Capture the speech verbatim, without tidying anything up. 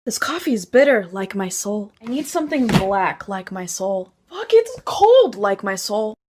This coffee is bitter, like my soul. I need something black, like my soul. Fuck, it's cold, like my soul.